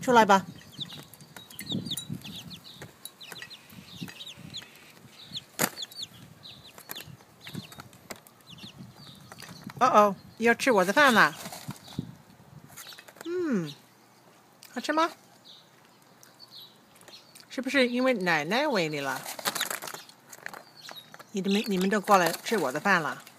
出来吧。哦，要吃我的饭了。好吃吗？是不是因为奶奶喂你了？你们都过来吃我的饭了？